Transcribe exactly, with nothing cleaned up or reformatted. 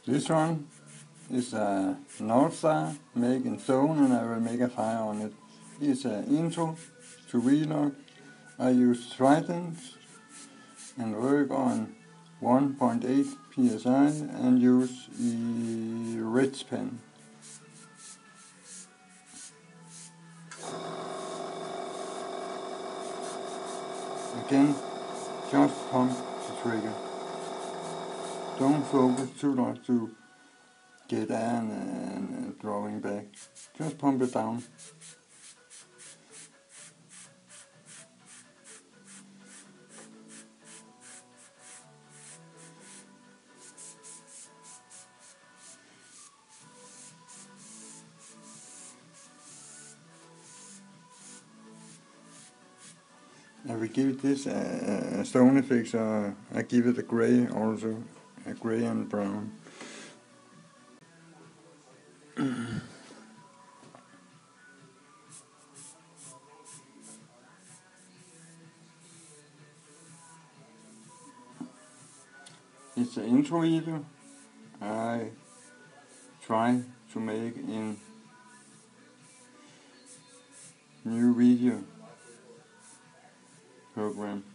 This one is a North Star made in stone, and I will make a fire on it. It's an intro to Vlog. I use Trident and work on one point eight P S I and use the ridge pen. Again, just pump the trigger. Don't focus too much to get air and, and, and drawing back. Just pump it down. I will give this a, a stone effect, so I give it a grey also, a grey and brown. It's an intro video I try to make in new video program.